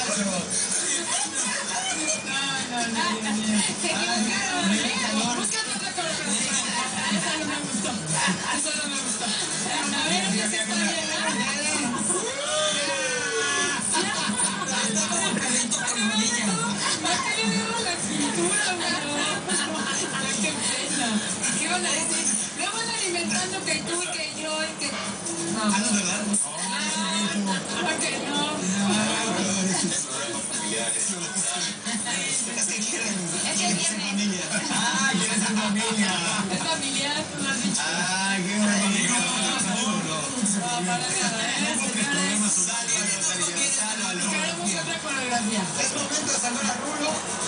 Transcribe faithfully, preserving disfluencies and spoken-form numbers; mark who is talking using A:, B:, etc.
A: no, no, no. Se equivocaron, ¿eh? Buscando otra coreografía. Esa no me gustó. Eso no me gustó. A ver, ¿qué se está viendo? ¿Para qué le veo la cintura, güey? ¡Qué pena! ¿Y qué van a decir? Me van alimentando que tú y que yo y que... No.
B: Ah, no, ¿verdad?
A: Ah, que no.
B: Es que quieren.
A: Es que viene.
B: Ah, quieren ser familia.
A: Es familiar, tú lo has dicho.
B: Ah, qué bonito.
A: No, para nada, ¿eh?
B: Sálvalo, Sálvalo.
A: Queremos otra coreografía.
B: Es momento de salvar a Rulo.